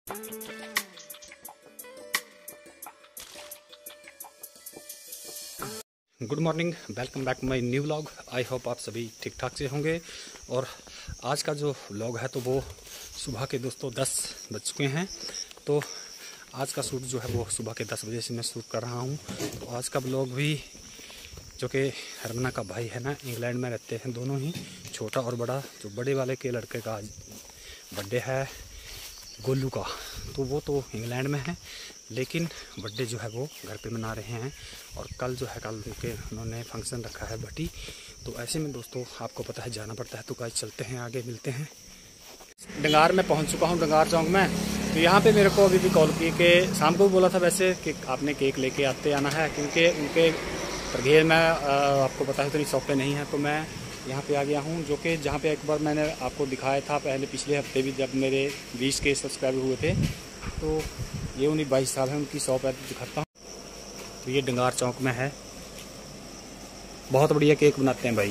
Good morning, welcome back my new vlog. I hope आप सभी ठीक ठाक से होंगे। और आज का जो व्लॉग है तो वो सुबह के दोस्तों 10 बज चुके हैं। तो आज का शूट जो है वो सुबह के 10 बजे से मैं शूट कर रहा हूँ। तो आज का व्लॉग भी जो कि हरमना का भाई है ना, इंग्लैंड में रहते हैं दोनों ही, छोटा और बड़ा। जो बड़े वाले के लड़के का बर्थडे है गोलू का, तो वो तो इंग्लैंड में है, लेकिन बर्थडे जो है वो घर पे मना रहे हैं। और कल जो है कल के उन्होंने फंक्शन रखा है भट्टी। तो ऐसे में दोस्तों आपको पता है जाना पड़ता है। तो गाइस चलते हैं, आगे मिलते हैं। डंगार में पहुंच चुका हूं, डंगार चौक में। तो यहाँ पे मेरे को अभी भी कॉल की कि शाम को बोला था वैसे कि आपने केक लेके आना है, क्योंकि उनके परघेर में आपको पता है उतनी शॉपें नहीं है। तो मैं यहाँ पे आ गया हूँ, जो कि जहाँ पे एक बार मैंने आपको दिखाया था पहले पिछले हफ्ते भी, जब मेरे 20 के सब्सक्राइबर हुए थे। तो ये उन्हीं भाई साहब हैं, उनकी शॉप है, दिखाता हूँ। तो ये डंगार चौक में है, बहुत बढ़िया केक बनाते हैं भाई।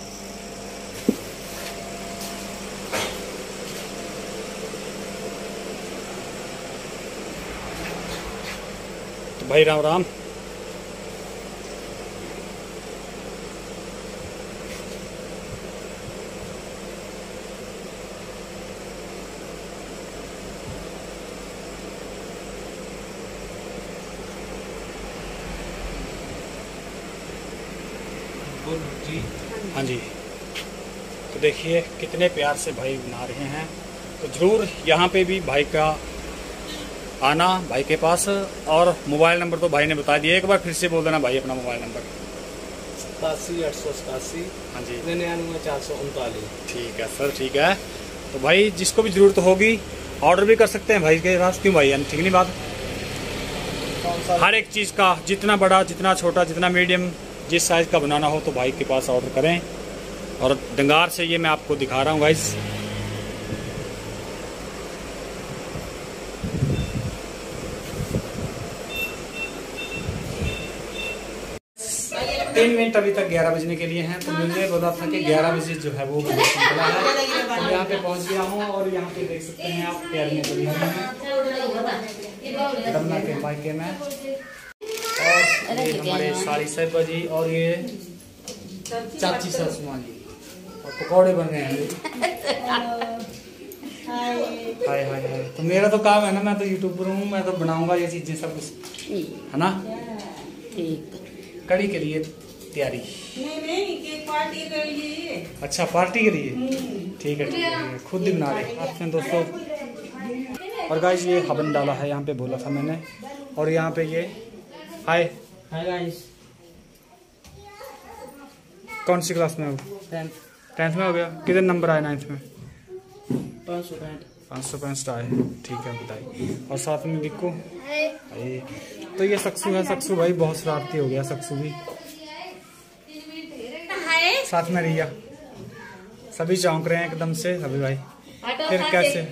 तो भाई राम राम। जी हाँ जी। तो देखिए कितने प्यार से भाई बना रहे हैं। तो ज़रूर यहाँ पे भी भाई का आना, भाई के पास। और मोबाइल नंबर तो भाई ने बता दिया, एक बार फिर से बोल देना भाई अपना मोबाइल नंबर। 87 हाँ जी 99 ठीक है सर, ठीक है। तो भाई जिसको भी ज़रूरत होगी ऑर्डर भी कर सकते हैं भाई के पास, क्यों भाई, ठीक नहीं बात। हर एक चीज़ का, जितना बड़ा जितना छोटा जितना मीडियम जिस साइज़ का बनाना हो तो भाई के पास ऑर्डर करें। और डंगार से ये मैं आपको दिखा रहा हूँ गाइस। तीन मिनट अभी तक 11 बजने के लिए हैं। तो मुझे बोला था कि 11 बजे जो है वो निकला है। तो यहाँ पे पहुँच गया हूँ और यहाँ पे देख सकते हैं आप तैयारियाँ चली हुई हैं रमना के मायके में। और ये हमारे साड़ी साहिबा जी और ये चाची ससुमा जी, और पकौड़े बन रहे हैं। हाय हाय हाय। तो मेरा तो काम है ना, मैं तो यूट्यूबर हूँ, मैं तो बनाऊंगा ये चीजें सब कुछ, है ना। ठीक, कड़ी के लिए तैयारी। नहीं केक पार्टी के लिए। अच्छा पार्टी के लिए, ठीक है ठीक है, खुद ही बना रहे आपने दोस्तों। और गाइस ये हवन डाला है यहाँ पे, बोला था मैंने। और यहाँ पे ये हाय हाय गाइस। कौन सी क्लास में हो? 10th में हो गया। कितने नंबर आए 9th में? 565 आए, ठीक है बताइए। और साथ में बिक्कू। तो ये सक्सू है, सक्सू भाई बहुत शरारती हो गया सक्सू भी। साथ में रिया, सभी चौंक रहे हैं एकदम से सभी भाई। फिर कैसे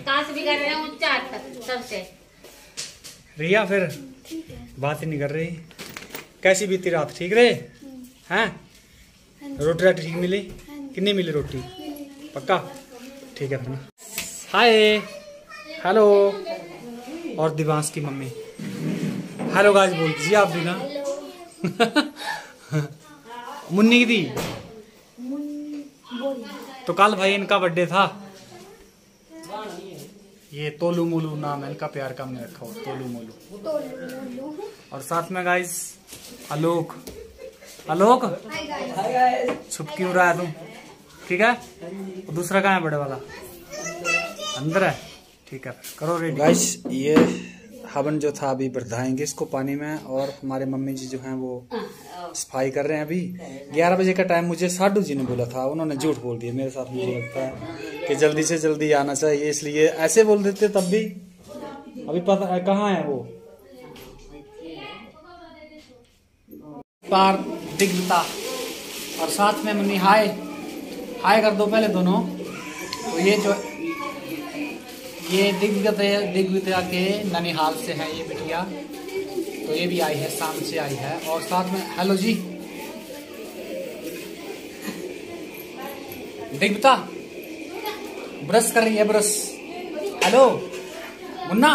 रिया फिर बात ही नहीं कर रही। कैसी बीती रात? ठीक रहे हैं? रोटी राटी ठीक मिली? कितनी मिली रोटी? पक्का ठीक है फिर। Hi hello. और दिवांश की मम्मी हेलो गाइस बोल दीजिए आप भी ना। मुन्नी की दी। तो कल भाई इनका बर्थडे था। ये तोलू मोलू नाम है इनका, प्यार का हमने रखा हो, तोलू मोलू। और साथ में गाइस आलोक। आलोक छुप क्यों रहा है तुम? ठीक है। और दूसरा कहाँ है बड़े वाला? अंदर है, ठीक है करो रेडी। गाइस ये हवन जो था अभी बढ़ाएंगे इसको पानी में। और हमारे मम्मी जी जो हैं वो सफाई कर रहे हैं। अभी 11 बजे का टाइम मुझे साडू जी ने बोला था, उन्होंने झूठ बोल दिया मेरे साथ। मुझे लगता है कि जल्दी से जल्दी आना चाहिए, इसलिए ऐसे बोल देते तब भी। अभी पता कहाँ है वो पार दिग्विता। और साथ में मम्मी हाय हाय कर दो पहले दोनों। तो ये जो ये दिग्विता के ननिहाल से है ये बिटिया। तो ये भी आई है, शाम से आई है। और साथ में हेलो जी दिग्विता, ब्रश कर रही है ब्रश। हेलो मुन्ना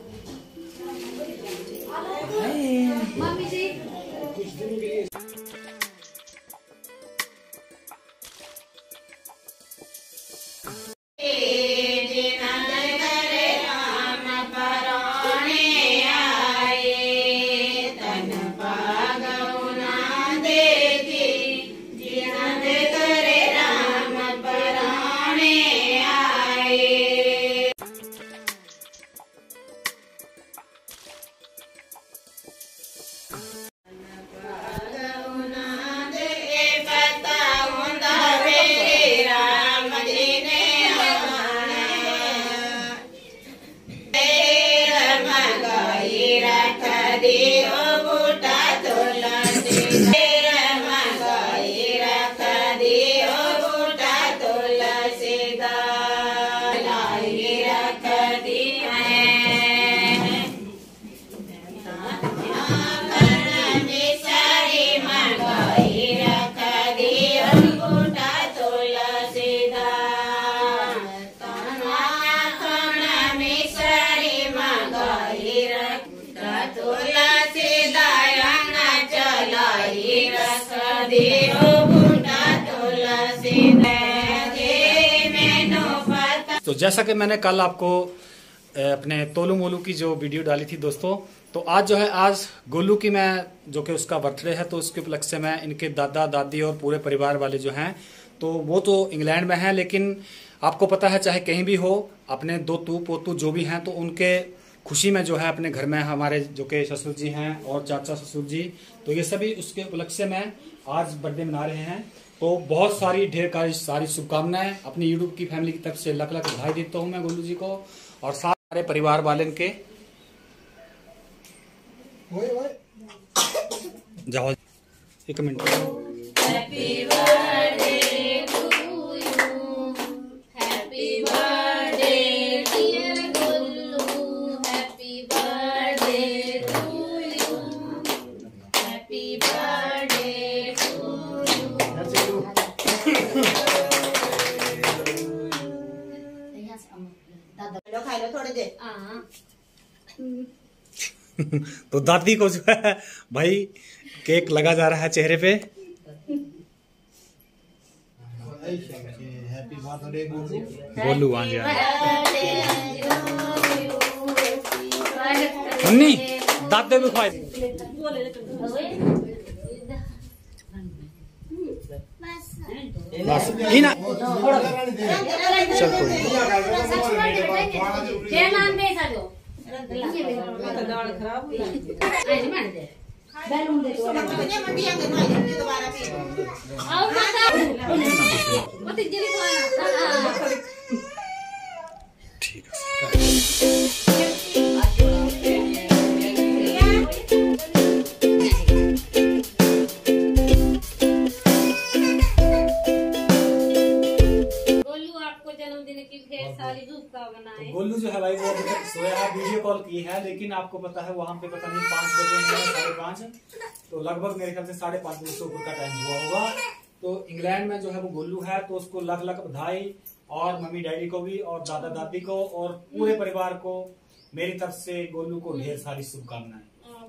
तो जैसा कि मैंने कल आपको अपने तोलू मोलू की जो वीडियो डाली थी दोस्तों, तो आज जो है आज गोलू की मैं जो कि उसका बर्थडे है, तो उसके उपलक्ष्य से मैं इनके दादा दादी और पूरे परिवार वाले जो हैं तो वो तो इंग्लैंड में हैं, लेकिन आपको पता है चाहे कहीं भी हो अपने दो पोतू जो भी हैं तो उनके खुशी में जो है अपने घर में हमारे जो कि ससुर जी हैं और चाचा ससुर जी, तो ये सभी उसके उपलक्ष्य में आज बर्थडे मना रहे हैं। तो बहुत सारी ढेर सारी शुभकामनाएं अपनी यूट्यूब की फैमिली की तरफ से लख लख बधाई देता हूं मैं गोलू जी को और सारे परिवार वाले के। जाओ एक minute. Happy birthday to you, happy birthday dear Golu, happy birthday to you, happy birthday to you. खा लो थोड़ी देर। तो दादी को जो है भाई केक लगा जा रहा है चेहरे पे। गोलू आ गया। मुन्नी दादे भी खाए बस ही ना चल कोई ठीक है। तो गोलू जो है भाई वो सोया है, वीडियो कॉल की है, लेकिन आपको पता है वहां पे पता नहीं 5 बजे हैं 5:30, तो लगभग मेरे ख्याल से 5:30 बजे से ऊपर का टाइम हुआ होगा। तो इंग्लैंड में जो है वो गोलू है, तो उसको लख लख बधाई और मम्मी डैडी को भी और दादा दादी को और पूरे परिवार को मेरी तरफ से गोलू को ढेर सारी शुभकामनाएं।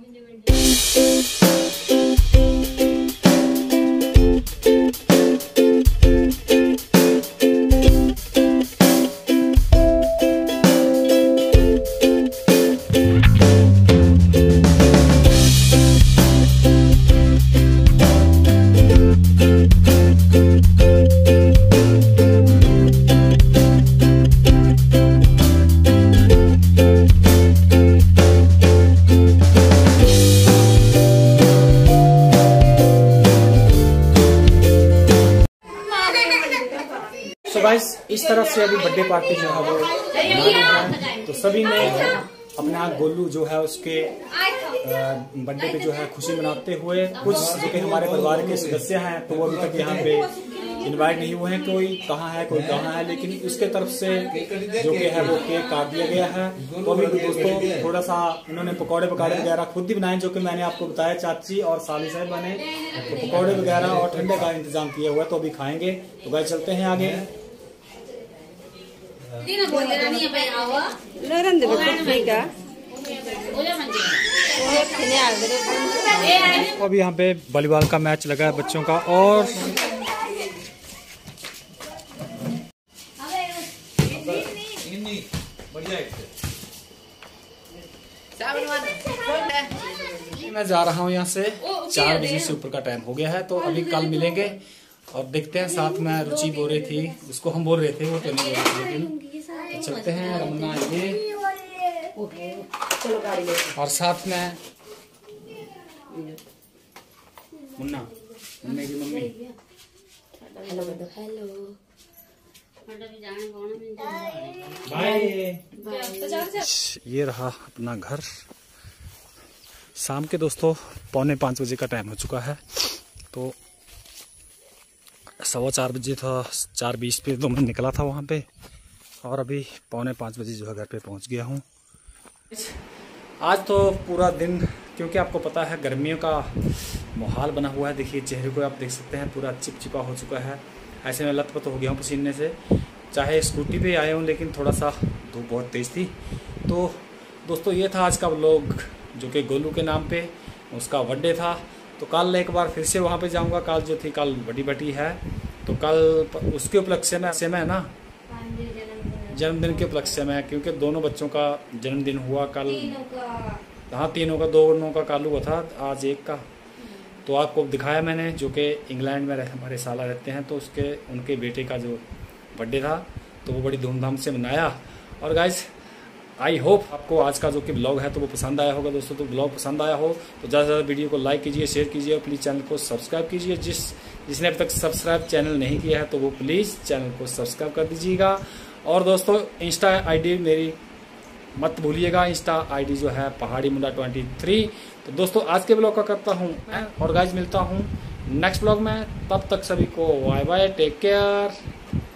तो गाइस इस तरफ से अभी बर्थडे पार्टी जो है वो है, तो सभी ने अपना गोलू जो है उसके बर्थडे पे जो है खुशी मनाते हुए, कुछ जो कि हमारे परिवार के सदस्य हैं तो वो अभी तक यहाँ पे इनवाइट नहीं हुए हैं, कोई कहाँ है कोई कहाँ है, लेकिन इसके तरफ से जो कि है वो केक काट दिया गया है। तो अभी दोस्तों थोड़ा सा इन्होंने पकौड़े वगैरह खुद ही बनाए, जो कि मैंने आपको बताया चाची और साली साहब बने, तो पकौड़े वगैरह और ठंडे का इंतजाम किया हुआ है, तो अभी खाएंगे। तो गाइस चलते हैं आगे। Hindi na bola na niya pa awa. Leren de ठीक है Bola man diya. वो खेने आ गए तो अभी यहाँ पे वॉलीबॉल का मैच लगा है बच्चों का और मैं जा रहा हूँ यहाँ से 4 बजे से ऊपर का टाइम हो गया है, तो अभी कल मिलेंगे और देखते हैं। साथ में रुचि बोल रही थी, उसको हम बोल रहे थे, वो तो नहीं बोल रही थी, लेकिन चलते हैं। रमना ये और साथ में मुन्ना, मुन्ने की मम्मी। Hello hello bye. ये रहा अपना घर। शाम के दोस्तों 4:45 बजे का टाइम हो चुका है, तो 4:15 बजे था, 4:20 पे तो मैं निकला था वहाँ पे और अभी 4:45 बजे जो है घर पे पहुँच गया हूँ। आज तो पूरा दिन, क्योंकि आपको पता है गर्मियों का माहौल बना हुआ है। देखिए चेहरे को आप देख सकते हैं, पूरा चिपचिपा हो चुका है। ऐसे में लथपथ हो गया हूँ पसीने से। चाहे स्कूटी पे आया हूँ, लेकिन थोड़ा सा धूप बहुत तेज़ थी। तो दोस्तों ये था आज का व्लॉग, जो कि गोलू के नाम पे उसका बर्थडे था। तो कल एक बार फिर से वहाँ पे जाऊँगा। कल जो थी, कल बड़ी बेटी है, तो कल उसके उपलक्ष्य में ना जन्मदिन के उपलक्ष्य में, क्योंकि दोनों बच्चों का जन्मदिन हुआ कल। हाँ, तीनों का, दोनों का कालू हुआ था, आज एक का। तो आपको दिखाया मैंने, जो कि इंग्लैंड में हमारे साला रहते हैं, तो उनके बेटे का जो बर्थडे था, तो वो बड़ी धूमधाम से मनाया। और गाइज आई होप आपको आज का जो कि ब्लॉग है तो वो पसंद आया होगा दोस्तों। तो ब्लॉग पसंद आया हो तो ज़्यादा से ज़्यादा वीडियो को लाइक कीजिए, शेयर कीजिए और प्लीज़ चैनल को सब्सक्राइब कीजिए। जिसने अभी तक सब्सक्राइब चैनल नहीं किया है तो वो प्लीज़ चैनल को सब्सक्राइब कर दीजिएगा। और दोस्तों इंस्टा आईडी मेरी मत भूलिएगा, इंस्टा आईडी जो है पहाड़ी मुंडा 23। तो दोस्तों आज के ब्लॉग का करता हूँ और गाइज मिलता हूँ नेक्स्ट ब्लॉग में। तब तक सभी को बाय बाय, टेक केयर।